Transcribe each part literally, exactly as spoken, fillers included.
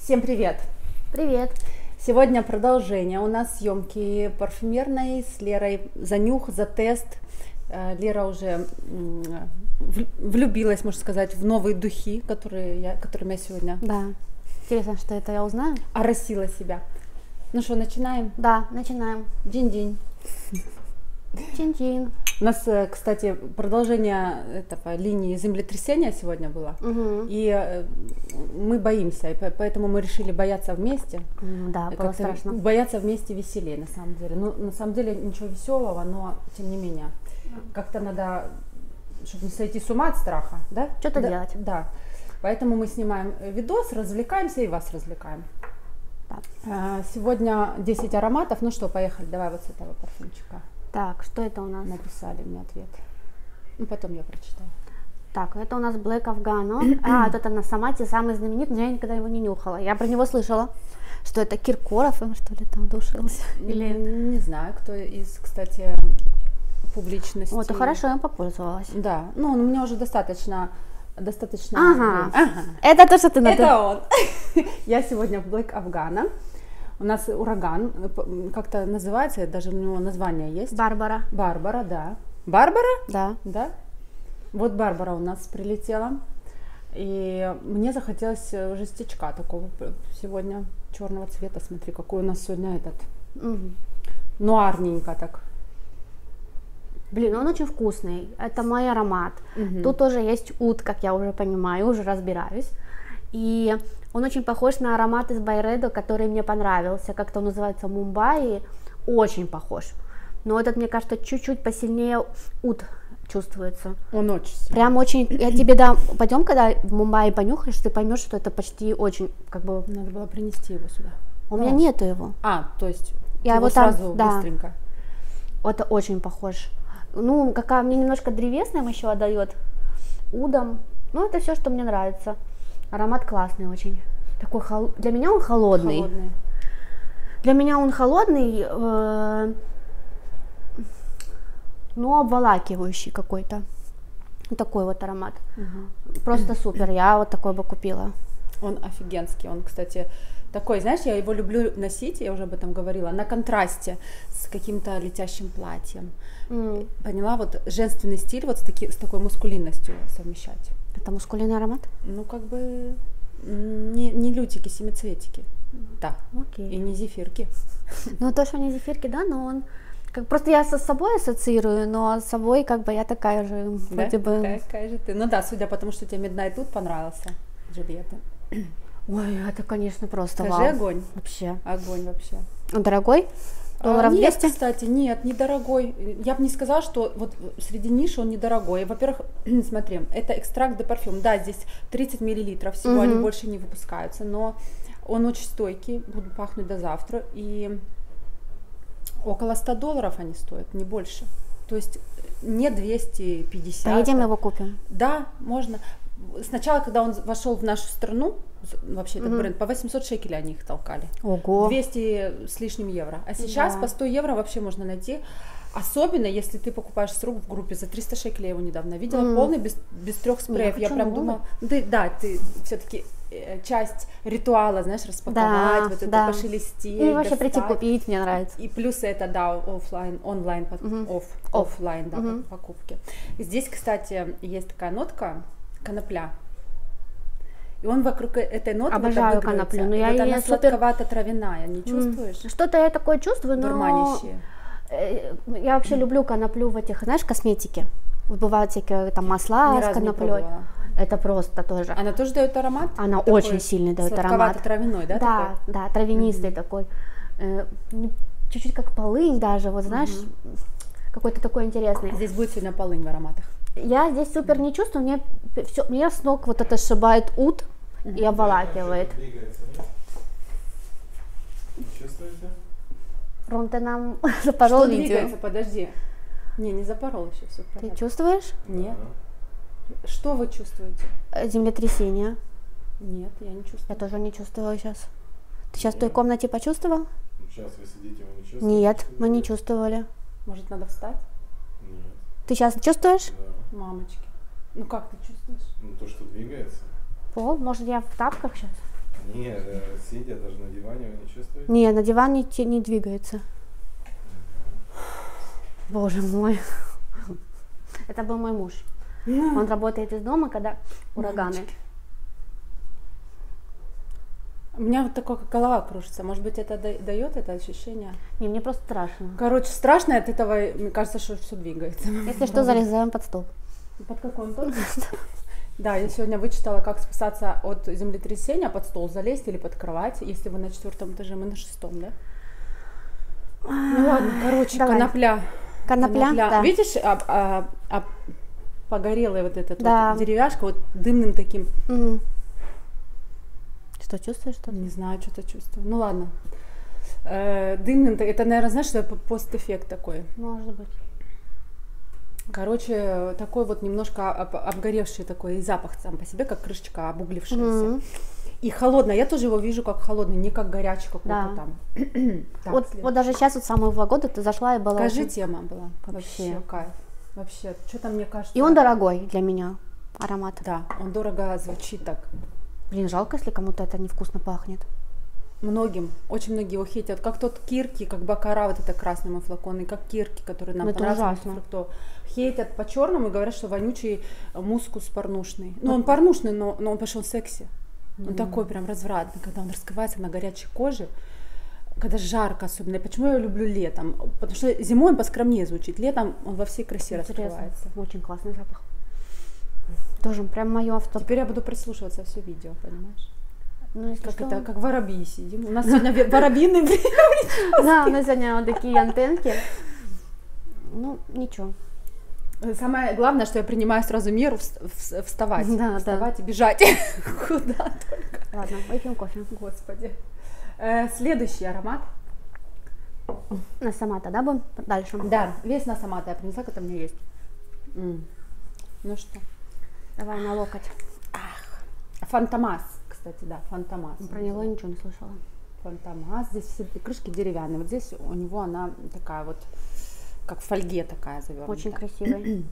Всем привет! Привет! Сегодня продолжение. У нас съемки парфюмерной с Лерой за нюх, за тест. Лера уже влюбилась, можно сказать, в новые духи, которые я, которыми я сегодня... Да. Интересно, что это я узнаю. Оросила себя. Ну что, начинаем? Да, начинаем. Динь-динь. Чин-чин. У нас, кстати, продолжение этого линии землетрясения сегодня было. Угу. И мы боимся, и поэтому мы решили бояться вместе. Да, было страшно. Бояться вместе веселее, на самом деле. Ну, на самом деле ничего веселого, но тем не менее. Как-то надо, чтобы не сойти с ума от страха, да? Что-то да, делать. Да. Поэтому мы снимаем видос, развлекаемся и вас развлекаем. Да. Сегодня десять ароматов. Ну что, поехали, давай вот с этого парфюмчика. Так, что это у нас? Написали мне ответ. Ну, потом я прочитаю. Так, это у нас Black Afghano. А, вот это на Самате самый знаменитый, но я никогда его не нюхала. Я про него слышала, что это Киркоров, им что ли там душился. Или не знаю, кто из, кстати, публичности. Вот, и хорошо, я им попользовалась. Да, ну, он у меня уже достаточно, достаточно. Ага. ага. Это то, что ты надо. Это он. Я сегодня в Black Afghano. У нас ураган, как-то называется, даже у него название есть. Барбара. Барбара, да. Барбара? Да. Да. Вот Барбара у нас прилетела. И мне захотелось жестячка такого сегодня, черного цвета. Смотри, какой у нас сегодня этот. Угу. Нуарненько так. Блин, он очень вкусный. Это мой аромат. Угу. Тут тоже есть ут, как я уже понимаю, уже разбираюсь. И он очень похож на аромат из Байредо, который мне понравился. Как-то он называется Мумбаи. Очень похож. Но этот, мне кажется, чуть-чуть посильнее ут чувствуется. Он очень сильный. Прям очень. Я тебе дам. Пойдем, когда в Мумбаи понюхаешь, ты поймешь, что это почти очень, как бы. Надо было принести его сюда. У меня нету его. А, то есть я его его там, сразу да. быстренько. Это очень похож. Ну, какая мне немножко древесным еще отдает. Удом. Ну, это все, что мне нравится. Аромат классный очень. Такой хол... Для меня он холодный. Холодный. Для меня он холодный, э... но обволакивающий какой-то. Такой вот аромат. Угу. Просто супер. Я вот такой бы купила. Он офигенский. Он, кстати, такой, знаешь, я его люблю носить, я уже об этом говорила, на контрасте с каким-то летящим платьем. Mm. Поняла? Вот женственный стиль вот с, таки, с такой мускулинностью совмещать. Это мускулинный аромат? Ну, как бы не, не лютики, семицветики. Да. Окей. И не зефирки. Ну, то, что не зефирки, да, но он... Как, просто я со собой ассоциирую, но с собой как бы я такая же. Да? Вроде бы... Какая, какая же ты? Ну да, судя по тому, что тебе Midnight тут понравился, Джульетта. Ой, это, конечно, просто Скажи, вау. огонь. Вообще. Огонь вообще. Он дорогой? Долларов а, нет, двести? кстати, нет, недорогой. Я бы не сказала, что вот среди ниши он недорогой. Во-первых, смотри, это экстракт де парфюм. Да, здесь тридцать миллилитров всего, угу. Они больше не выпускаются, но он очень стойкий, будут пахнуть до завтра. И около ста долларов они стоят, не больше. То есть не двести пятьдесят. Поедем его купим? Да, можно. Сначала, когда он вошел в нашу страну, вообще этот mm-hmm. бренд, по восемьсот шекелей они их толкали. Ого. двести с лишним евро. А сейчас да. По сто евро вообще можно найти. Особенно, если ты покупаешь с рук в группе за триста шекелей, я его недавно видела, mm-hmm. полный, без, без трех спреев. Я, я прям думала, ты, да, ты все-таки часть ритуала, знаешь, распаковать, да, вот это да. пошелестеть. И вообще прийти купить, мне нравится. И плюс это, да, офлайн, онлайн, mm-hmm. оф, офлайн, да, mm-hmm. покупки. Здесь, кстати, есть такая нотка, конопля. И он вокруг этой ноты обожаю вот коноплю, но и я вот ее она супер... сладковато-травяная, не чувствуешь? Что-то я такое чувствую, но... Дурманящие. Я вообще люблю коноплю в этих, знаешь, косметике. Бывают всякие там масла с коноплей. Это просто тоже. Она тоже дает аромат? Она такой очень сильный дает аромат. Сладковато-травяной, да? Да, такой? да, травянистый mm-hmm. такой. Э, чуть-чуть как полынь даже, вот знаешь, mm-hmm. какой-то такой интересный. Здесь будет сегодня полынь в ароматах. Я здесь супер не чувствую, мне все, меня с ног вот это сшибает ут mm-hmm. и обволакивает. Чувствуете? Ром, ты нам запорол Что видео. Двигается? Подожди. Не, не запорол еще, все в порядке. Ты чувствуешь? Нет. Что вы чувствуете? Землетрясение. Нет, я не чувствую. Я тоже не чувствовала сейчас. Ты сейчас в той комнате почувствовал? Сейчас вы сидите, вы не чувствуете? Нет, мы не чувствовали. Может, надо встать? Нет. Ты сейчас чувствуешь? Да. Мамочки. Ну как ты чувствуешь? Ну то, что двигается. Пол? Может, я в тапках сейчас? Не, э, сидя даже на диване вы не чувствуете? Не, на диване те- не двигается. Боже мой. Это был мой муж. Он работает из дома, когда ураганы. У меня вот такое, как голова кружится. Может быть, это да- дает это ощущение? Не, мне просто страшно. Короче, страшно от этого, мне кажется, что все двигается. Если что, залезаем под стол. Под какой он Да, я сегодня вычитала, как спасаться от землетрясения: под стол залезть или под кровать, если вы на четвертом этаже, мы на шестом, да? Ну ладно, короче, Давай. конопля. Конопля, да. Видишь, а, а, а, погорелая вот эта Да. вот деревяшка, вот дымным таким, Мгм. Что, чувствуешь что-то? не знаю, что-то чувствую. Ну ладно. Э, дымным, это, наверное, знаешь, что это постэффект такой. Может быть. Короче, такой вот немножко об- обгоревший такой и запах сам по себе, как крышечка обуглившаяся. Мгм. И холодно, я тоже его вижу как холодный, не как горячий какой-то Да. там. Так, Вот, след- вот даже сейчас, вот самую погоду, ты зашла и была Скажи, очень- тема была. Вообще. Вообще, кайф. Вообще, что-то мне кажется. И он дорогой для меня, аромат. Да, он дорого звучит так. Блин, жалко, если кому-то это невкусно пахнет. Многим, очень многие его хейтят, как тот кирки, как бакара, вот это красный мой флакон, и как кирки, который нам Ну, это понравился, ужасно. фруктов. Хейтят по черному и говорят, что вонючий мускус порнушный. Ну, он порнушный, но, но он пошел секси. Он такой прям развратный, когда он раскрывается на горячей коже, когда жарко особенно. И почему я его люблю летом? Потому что зимой он поскромнее звучит, летом он во всей красе Интересно. раскрывается. Очень классный запах. Тоже прям мое авто. Теперь я буду прислушиваться все видео, понимаешь? Ну, если Как что- это, как воробьи сидим. У нас сегодня ве- воробьиный время. Да, у нас сегодня вот такие антенки. Ну, ничего. Самое главное, что я принимаю сразу меру вс- вс- вставать. Да, да. Вставать и бежать. Куда только. Ладно, выпьем кофе. Господи. Э, Следующий аромат. На сама тогда будем дальше. Да, весь на самата я принесла, это у меня есть. М. Ну что? Давай на локоть. Фантомас, кстати, да, Фантомас. Про него я ничего не слышала. Фантомас. Здесь все крышки деревянные. Вот здесь у него она такая вот, как в фольге такая завернута. Очень красивый.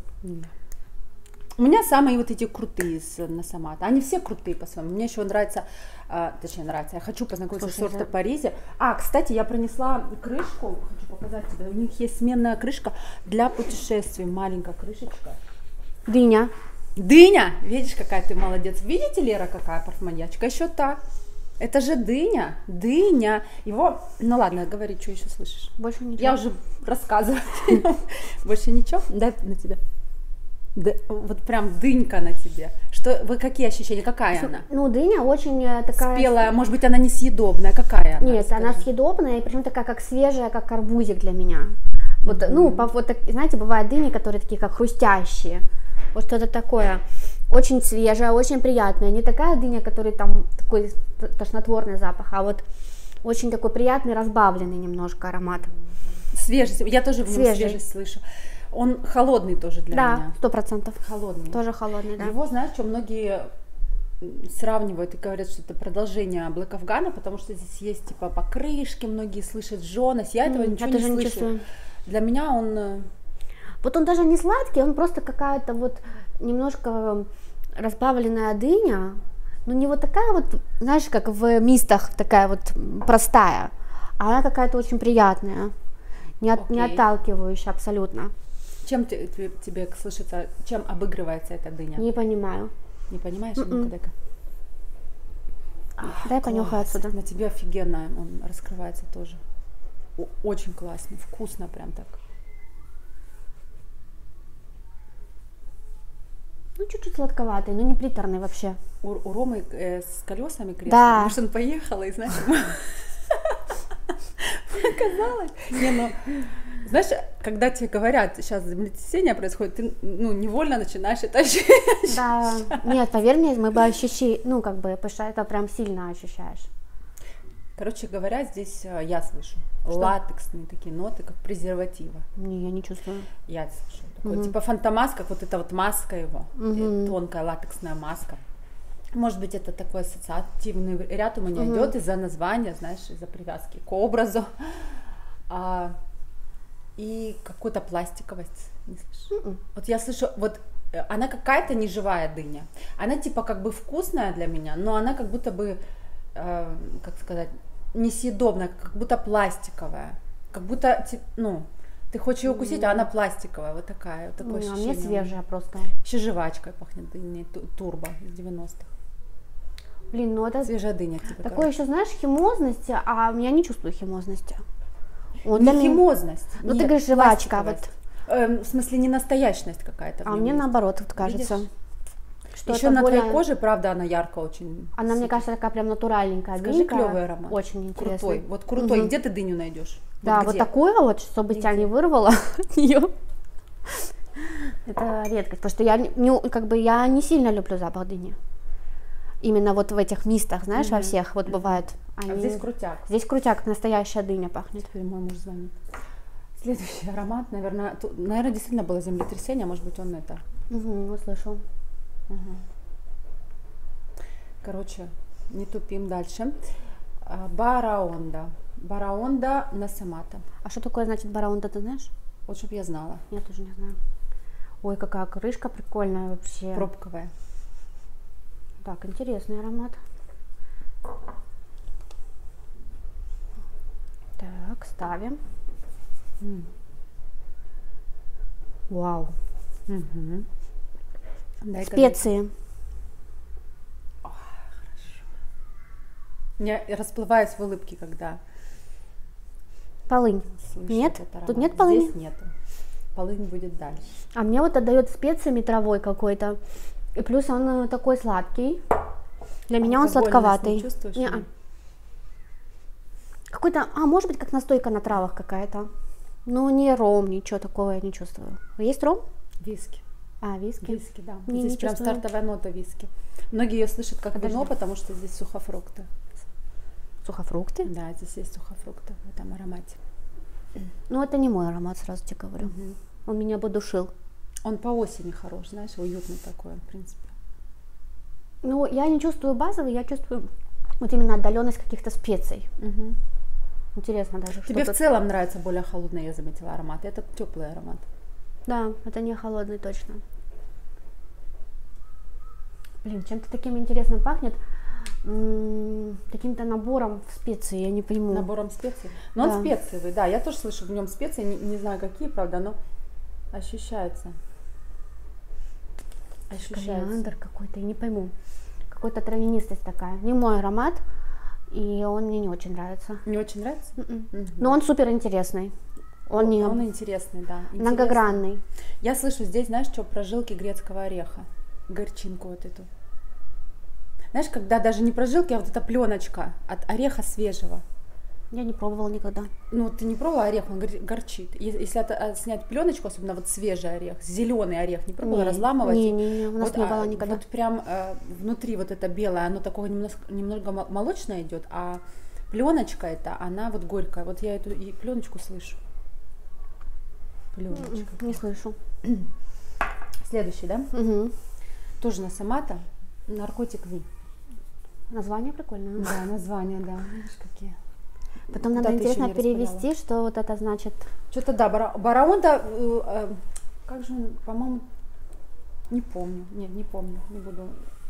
У меня самые вот эти крутые из Носомата. Они все крутые по-своему. Мне еще нравится, а, точнее нравится, я хочу познакомиться Слушай, с сорта за- Паризе. А, кстати, я принесла крышку, хочу показать тебе. У них есть сменная крышка для путешествий. Маленькая крышечка. Дыня. Дыня! Видишь, какая ты молодец. Видите, Лера, какая парфманьячка? Еще так. Это же дыня, дыня. Его, ну ладно, говори, что еще слышишь. Больше ничего. Я уже рассказываю. Больше ничего? Дай на тебя. Да, вот прям дынька на тебе. Что, вы какие ощущения? Какая она? Ну, дыня очень э, такая... Спелая, может быть, она несъедобная. Какая она? Нет, она Расскажи. съедобная, и причем такая, как свежая, как арбузик для меня. Вот, ну, по- вот, так, знаете, бывают дыни, которые такие, как хрустящие. Вот что-то такое. Очень свежая, очень приятная. Не такая дыня, которая там такой т- тошнотворный запах, а вот очень такой приятный, разбавленный немножко аромат. Свежесть. Я тоже в нем Свежий. свежесть слышу. Он холодный тоже для Да, меня. сто процентов. Холодный. Тоже холодный, да. Его, знаешь, что многие м, сравнивают и говорят, что это продолжение Блэк Афгана, потому что здесь есть типа покрышки, многие слышат жженость. Я этого М, ничего я не тоже не слышу. чувствую. Для меня он э, Вот он даже не сладкий, он просто какая-то вот немножко разбавленная дыня, но не вот такая вот, знаешь, как в мистах, такая вот простая, а она какая-то очень приятная, не, от- не Окей. отталкивающая абсолютно. чем те- те- тебе слышится, чем обыгрывается эта дыня? Не понимаю. Не понимаешь? Мгм. Ну-ка, дай-ка. Дай понюхаю Класс. отсюда. На тебе офигенно он раскрывается тоже. О- Очень классно, вкусно прям так. Ну, чуть-чуть сладковатый, но не приторный вообще. У, у Ромы э, с колесами кресло. Да. Может, он поехал и, знаешь, показалось. Не, ну, знаешь, когда тебе говорят, сейчас землетрясение происходит, ты, ну, невольно начинаешь это ощущать. Да, нет, поверь мне, мы бы ощущали, ну, как бы, потому что это прям сильно ощущаешь. Короче говоря, здесь э, я слышу латексные такие ноты, как презерватива. Не, я не чувствую. Я слышу. Такой, Мгм. типа фантомас, как вот эта вот маска его, э, Мгм. тонкая латексная маска. Может быть, это такой ассоциативный ряд у меня Мгм. идет из-за названия, знаешь, из-за привязки к образу. А, и какую-то пластиковость. Не слышу. М-м. Вот я слышу, вот э, она какая-то неживая дыня. Она типа как бы вкусная для меня, но она как будто бы э, как сказать, несъедобная, как будто пластиковая. Как будто, ну, ты хочешь ее укусить, mm. а она пластиковая, вот такая. Вот такое mm, ощущение. А мне свежая просто. Еще жвачкой пахнет, дыней, турбо из девяностых. Блин, ну это... Свежая дыня. Типа, такое еще, знаешь, химозности, а я не чувствую химозности. Вот не химозность. Ну, ты говоришь, жвачка, вот. Э, в смысле, не настоящность какая-то. А мне есть. Наоборот, вот кажется. Видишь? Что еще на более... твоей коже, правда, она ярко очень. Она, сидит. Мне кажется, такая прям натуральненькая. Скажи, дынька. Клевый аромат. Очень интересный. Крутой. Вот крутой. Угу. Где ты дыню найдешь? Да, вот, вот такое вот, чтобы тебя не вырвало от нее. Это редкость, потому что я не, как бы, я не сильно люблю запах дыни. Именно вот в этих мистах, знаешь, mm-hmm. во всех вот бывает. Они... А здесь крутяк. Здесь крутяк, настоящая дыня пахнет. Теперь мой муж звонит. Следующий аромат, наверное, тут, наверное, действительно было землетрясение, может быть, он это. Угу, услышал. Угу. Короче, не тупим дальше. Бараонда. Бараонда Насамата. А что такое значит бараонда, ты знаешь? Вот чтоб я знала. Я тоже не знаю. Ой, какая крышка прикольная вообще. Пробковая. Так, интересный аромат. Так, ставим. М. Вау. Угу. Специи. О, хорошо. Я расплываюсь в улыбке, когда... Полынь. Нет? Тут нет полыни? Здесь нету. Полынь будет дальше. А мне вот отдает специями травой какой-то. И плюс он такой сладкий. Для меня он сладковатый. Не чувствуешь? Не-а. Какой-то, а может быть как настойка на травах какая-то. Но не ром, ничего такого я не чувствую. Есть ром? Виски. А, виски? Виски, да. Не, здесь не прям чувствую. стартовая нота виски. Многие ее слышат как Подожди. вино, потому что здесь сухофрукты. Сухофрукты? Да, здесь есть сухофрукты в этом аромате. Ну, это не мой аромат, сразу тебе говорю. Угу. Он меня подушил. Он по осени хорош, знаешь, уютный такой, в принципе. Ну, я не чувствую базовый, я чувствую вот именно отдаленность каких-то специй. Угу. Интересно даже. Тебе что в целом нравится более холодный, я заметила, аромат. Это теплый аромат. Да, это не холодный точно. Блин, чем-то таким интересным пахнет. М-м, каким-то набором специй, я не пойму. Набором специй? Но да. Он специевый, да. Я тоже слышу в нем специи, не, не знаю какие, правда, но ощущается. Ощущается. Кориандр какой-то, я не пойму. Какой-то травянистость такая. Не мой аромат, и он мне не очень нравится. Не очень нравится? Mm-mm. Но он супер интересный. Он, он, не... он интересный, да. Интересный. Многогранный. Я слышу здесь, знаешь, что, прожилки грецкого ореха. Горчинку вот эту. Знаешь, когда даже не прожилки, а вот эта пленочка от ореха свежего. Я не пробовала никогда. Ну, ты не пробовала орех, он горчит. Если это, снять пленочку, особенно вот свежий орех, зеленый орех, не пробовала не, разламывать? Не, не, не, у нас вот, не было а, никогда. Вот прям э, внутри вот это белое, оно такое немножко, немного молочное идет, а пленочка это, она вот горькая. Вот я эту и пленочку слышу. Пленочка. Не слышу. Следующий, да? Угу. Тоже Насамата, наркотик Ви. Название прикольное. Да, название, да. Видишь, какие. Потом надо, интересно, перевести, что вот это значит. Что-то да, бара, бараонда, э, э, как же он, по-моему, не помню, нет, не помню, не буду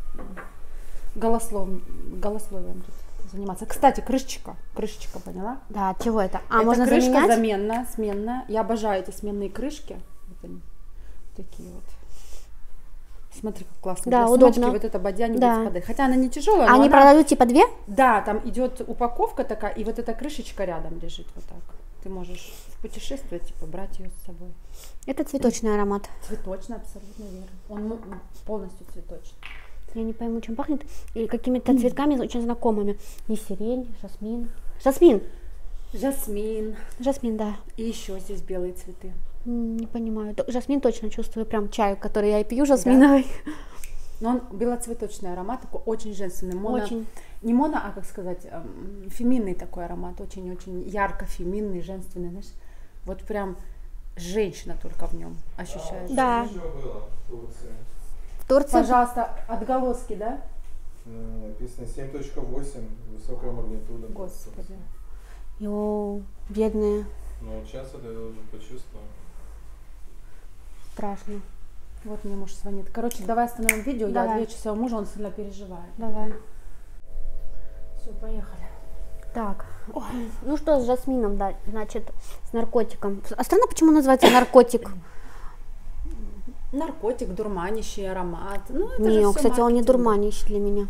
голослов, голословием тут заниматься. Кстати, крышечка, крышечка, поняла? Да, от чего это? А, это можно крышка заменять? заменная, сменная. Я обожаю эти сменные крышки. Вот они, такие вот. Смотри, как классно. Да, для удобно. сумочки вот эта бадья не да. будет спадать. Хотя она не тяжелая, а но они она... продают типа две? Да, там идет упаковка такая, и вот эта крышечка рядом лежит вот так. Ты можешь в путешествие, типа, брать ее с собой. Это цветочный аромат. Цветочный, абсолютно верно. Он полностью цветочный. Я не пойму, чем пахнет. И какими-то mm. цветками очень знакомыми. Не сирень, жасмин. Жасмин. Жасмин. Жасмин, да. И еще здесь белые цветы. Mm, не понимаю. Жасмин точно чувствую. Прям чай, который я и пью, жасминовый. Да. Но он белоцветочный аромат, такой очень женственный. Моно, очень. Не моно, а, как сказать, феминный такой аромат. Очень-очень ярко феминный, женственный. Знаешь? Вот прям женщина только в нем ощущается. Да. Что было в Турции? В Турции? Пожалуйста, отголоски, да? Написано семь точка восемь, высокая магнитуда. Господи. Йоу, бедные. Ну, сейчас это я уже почувствовал. Страшно. Вот мне муж звонит. Короче, давай остановим видео, давай. Я отвечу своему мужу, он сильно переживает. Давай. Все, поехали. Так, ой, ну что с жасмином, да, значит, с наркотиком. А странно, почему называется наркотик? Наркотик, дурманящий аромат. Ну, это Не, же всё кстати, он не маркетинг. дурманящий для меня.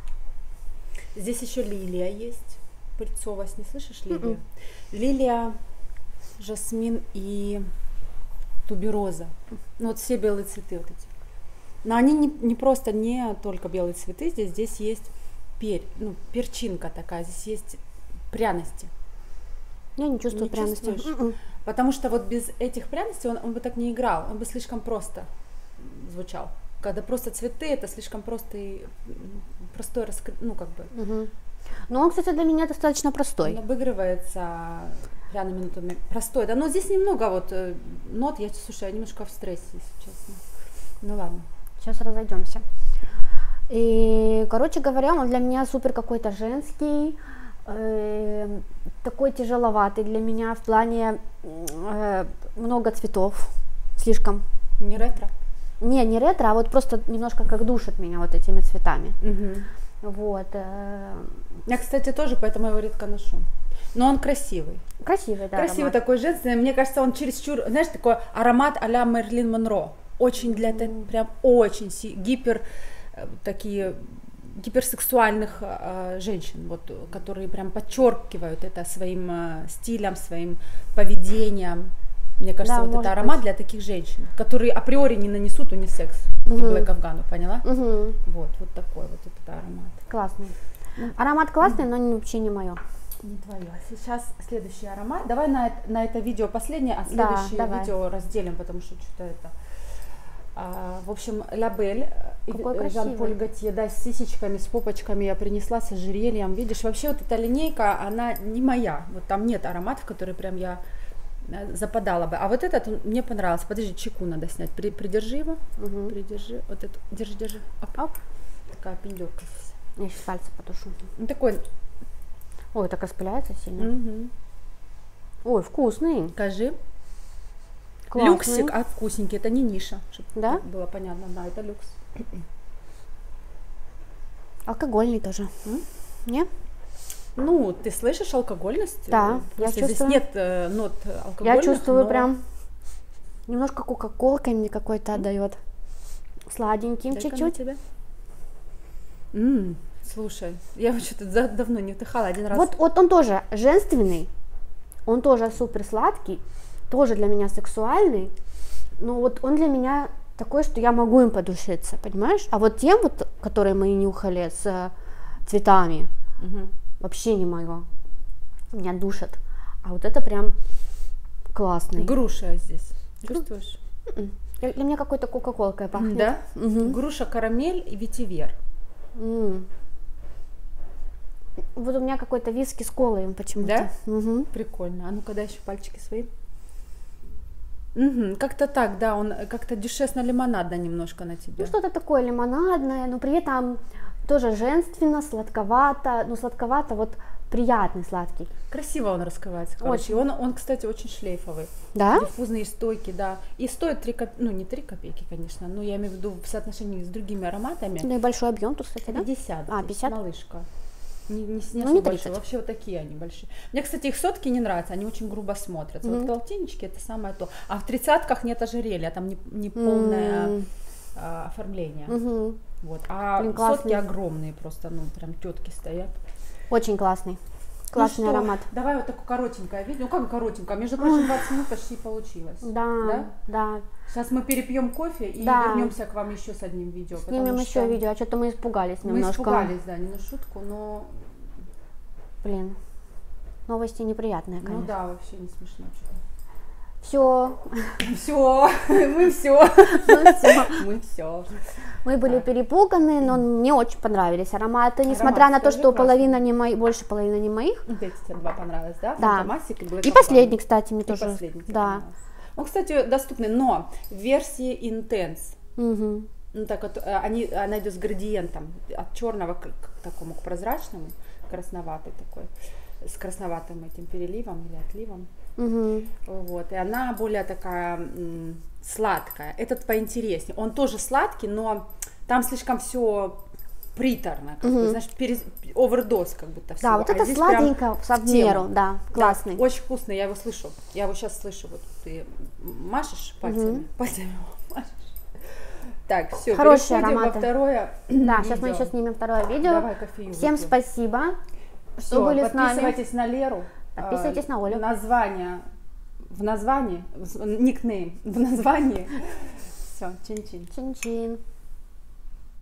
Здесь еще лилия есть. Пыльцовость, не слышишь, лилия? Мгм. Лилия, жасмин и тубероза. Ну, вот все белые цветы вот эти. Но они не, не просто не только белые цветы, здесь, здесь есть перь, ну, перчинка такая, здесь есть пряности. Я не чувствую Не пряности. чувствуешь? М-м. Потому что вот без этих пряностей он, он бы так не играл, он бы слишком просто звучал. Когда просто цветы, это слишком простой, простой раскры... ну как бы. Мгм. Но он, кстати, для меня достаточно простой. Он обыгрывается пряными нотами. Простой, да, но здесь немного вот э, нот, я, слушай, я немножко в стрессе, если честно. Ну ладно. Сейчас разойдемся. И, короче говоря, он для меня супер какой-то женский, э, такой тяжеловатый для меня в плане э, много цветов, слишком. Не ретро? Не, не ретро, а вот просто немножко как душит меня вот этими цветами. Угу. Вот. э, Я, кстати, тоже, поэтому я его редко ношу. Но он красивый. Красивый, да, Красивый аромат. такой женственный. Мне кажется, он чересчур, знаешь, такой аромат а-ля Мэрилин Монро. Очень для этого, прям очень си- гипер, э, такие гиперсексуальных э, женщин, вот, которые прям подчеркивают это своим э, стилем, своим поведением. Мне кажется, Да, вот может это аромат быть. для таких женщин, которые априори не нанесут унисекс Мгм. и Блэк Афгану, поняла? Мгм. Вот, вот такой вот этот аромат. Классный. Аромат классный, но не- вообще не мое. Не твое. Сейчас следующий аромат. Давай на, это- на это видео последнее, а Да, следующее давай. видео разделим, потому что что-то это. А, в общем, Лабель, Какой э, Жан-Поль красивый. Готье, да, с сисечками, с попочками я принесла, с ожерельем. Видишь, вообще вот эта линейка, она не моя. Вот там нет ароматов, которые прям я э, западала бы. А вот этот он мне понравился. Подожди, чеку надо снять. При- придержи его. Мгм. Придержи. Вот эту. Держи, держи. Оп. Оп. Такая пиндёрка здесь. Я сейчас пальцы потушу. Ну, такой. Ой, так распыляется сильно. Мгм. Ой, вкусный. Скажи. Классный. Люксик, а вкусненький, это не ниша, чтобы Да? было понятно, да, это люкс. Алкогольный тоже. М? Не? Ну, ты слышишь алкогольность? Да, Э, я просто здесь чувствую. нет э, нот алкогольных. Я чувствую но- прям немножко кока-колкой мне какой-то отдает. Сладеньким Дай-ка на чуть-чуть. тебя. М, слушай, я вот что-то за- давно не вдыхала, один раз. Вот, вот он тоже женственный, он тоже супер сладкий, тоже для меня сексуальный, но вот он для меня такой, что я могу им подушиться, понимаешь? А вот тем вот, которые мы нюхали с э, цветами, Мгм. вообще не мое, меня душат. А вот это прям классный. Груша здесь. Чувствуешь? М-м. Для для меня какой-то кока-колкой пахнет. Да? Мгм. Груша, карамель и ветивер. М. Вот у меня какой-то виски с колой почему-то. Да? Мгм. Прикольно. А ну-ка дай еще пальчики свои. Мгм, как-то так, да, он э, как-то дюшесно-лимонадно немножко на тебе. Ну, что-то такое лимонадное, но при этом тоже женственно, сладковато, ну, сладковато, вот приятный сладкий. Красиво он раскрывается, короче. Очень. И Он, он, кстати, очень шлейфовый. Да? Диффузный и стойкий, да. И стоит три копейки, ну не три копейки, конечно, но я имею в виду в соотношении с другими ароматами. Ну, и большой объем тут, кстати, да? пятьдесят. А, здесь, пятьдесят? Малышка. Не, не, не Ну, особо не большой, тридцать. вообще вот такие они большие. Мне, кстати, их сотки не нравятся, они очень грубо смотрятся. Мгм. Вот полтиннички это самое то. А в тридцатках нет ожерелья, там не, не полное М. а, оформление. Мгм. Вот. А Блин, сотки классный. огромные просто, ну прям тетки стоят. Очень классный. Классный Ну что, аромат. Давай вот такое коротенькое видео. Ну как коротенькое? Между прочим, двадцать минут почти получилось. Да, Да? да. Сейчас мы перепьем кофе и Да. вернемся к вам еще с одним видео. Снимем потому еще что видео, а что-то мы испугались Мы немножко. испугались, да, не на шутку, но Блин, новости неприятные, ну конечно. да, вообще не смешно что-то. Все, Все, мы все, мы все. мы были Так. перепуганы, но мне очень понравились ароматы, несмотря на то, скажи, что классный. половина не мои, больше половины не моих. Вот эти тебе два понравилось, да? Да. Фантомасик и Black И Afghan. последний, кстати, мне И тоже. последний тебе Да. понравился. Он, кстати, доступный, но в версии Intense. Мгм. Ну так вот, э, они, она идет с градиентом от черного к, к такому, к прозрачному, красноватый такой, с красноватым этим переливом или отливом. Мгм. Вот, и она более такая м, сладкая. Этот поинтереснее. Он тоже сладкий, но там слишком все приторно, как бы, знаешь, перез... овердоз как будто всего. Да, вот а это здесь сладенько, прям в меру, да, Да, классный. очень вкусно, я его слышу. Я его сейчас слышу. Вот ты машешь пальцами, Мгм. пальцами машешь. Так, все, Хорошие переходим ароматы. во второе. Да, сейчас мы видео. еще снимем второе видео. Давай кофею Всем выпьем. спасибо, что Всё, были с нами. подписывайтесь на Леру. Подписывайтесь А, на Олю. Название в названии, в- никнейм в названии. Все, чин-чин. Чин-чин.